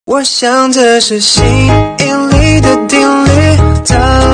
我想这是吸引力的定律。